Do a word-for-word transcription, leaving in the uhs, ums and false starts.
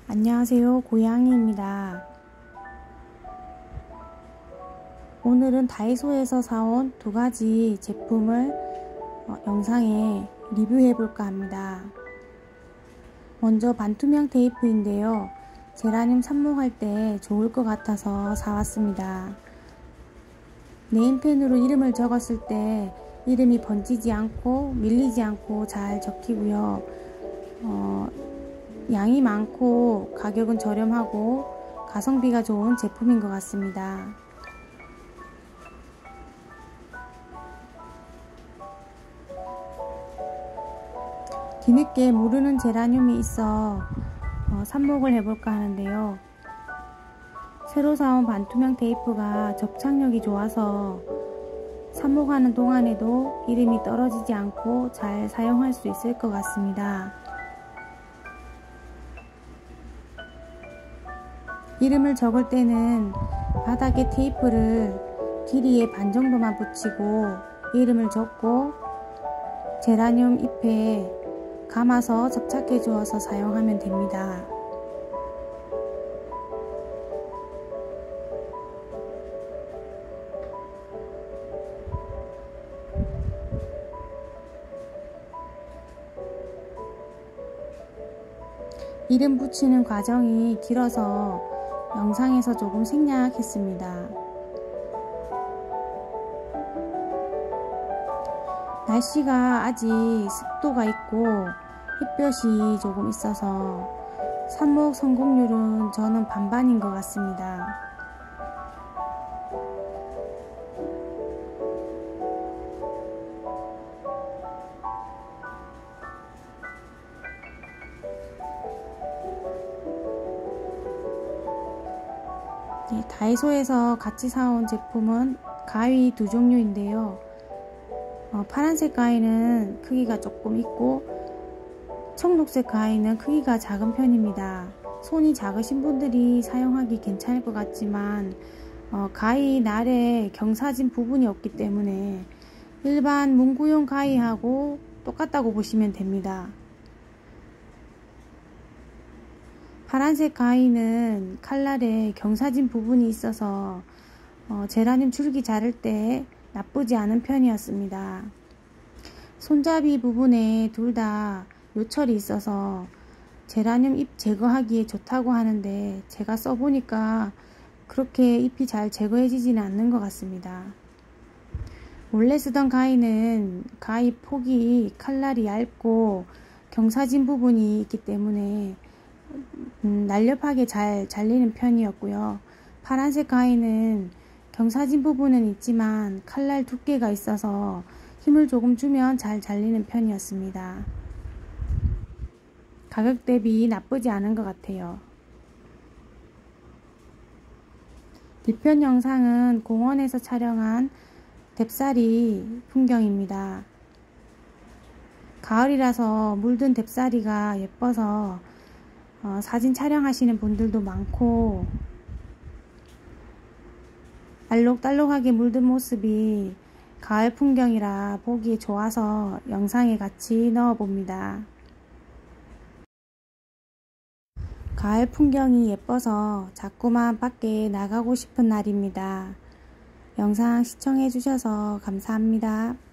안녕하세요, 고양이입니다. 오늘은 다이소에서 사온 두 가지 제품을 어, 영상에 리뷰해 볼까 합니다. 먼저 반투명 테이프인데요, 제라늄 삽목할 때 좋을 것 같아서 사왔습니다. 네임펜으로 이름을 적었을 때 이름이 번지지 않고 밀리지 않고 잘 적히고요. 어, 양이 많고 가격은 저렴하고 가성비가 좋은 제품인 것 같습니다. 뒤늦게 모르는 제라늄이 있어 어, 삽목을 해볼까 하는데요. 새로 사온 반투명 테이프가 접착력이 좋아서 삽목하는 동안에도 이름이 떨어지지 않고 잘 사용할 수 있을 것 같습니다. 이름을 적을 때는 바닥에 테이프를 길이의 반 정도만 붙이고 이름을 적고 제라늄 잎에 감아서 접착해 주어서 사용하면 됩니다. 이름 붙이는 과정이 길어서 영상에서 조금 생략했습니다. 날씨가 아직 습도가 있고 햇볕이 조금 있어서 삽목 성공률은 저는 반반인 것 같습니다. 네, 다이소에서 같이 사온 제품은 가위 두 종류인데요. 어, 파란색 가위는 크기가 조금 있고 청록색 가위는 크기가 작은 편입니다. 손이 작으신 분들이 사용하기 괜찮을 것 같지만 어, 가위 날에 경사진 부분이 없기 때문에 일반 문구용 가위하고 똑같다고 보시면 됩니다. 파란색 가위는 칼날에 경사진 부분이 있어서 어, 제라늄 줄기 자를 때 나쁘지 않은 편이었습니다. 손잡이 부분에 둘 다 요철이 있어서 제라늄 잎 제거하기에 좋다고 하는데 제가 써보니까 그렇게 잎이 잘 제거해지지는 않는 것 같습니다. 원래 쓰던 가위는 가위 폭이 칼날이 얇고 경사진 부분이 있기 때문에 음, 날렵하게 잘 잘리는 편이었고요. 파란색 가위는 경사진 부분은 있지만 칼날 두께가 있어서 힘을 조금 주면 잘 잘리는 편이었습니다. 가격 대비 나쁘지 않은 것 같아요. 뒤편 영상은 공원에서 촬영한 뎁사리 풍경입니다. 가을이라서 물든 뎁사리가 예뻐서 어, 사진 촬영하시는 분들도 많고 알록달록하게 물든 모습이 가을 풍경이라 보기 좋아서 영상에 같이 넣어 봅니다. 가을 풍경이 예뻐서 자꾸만 밖에 나가고 싶은 날입니다. 영상 시청해 주셔서 감사합니다.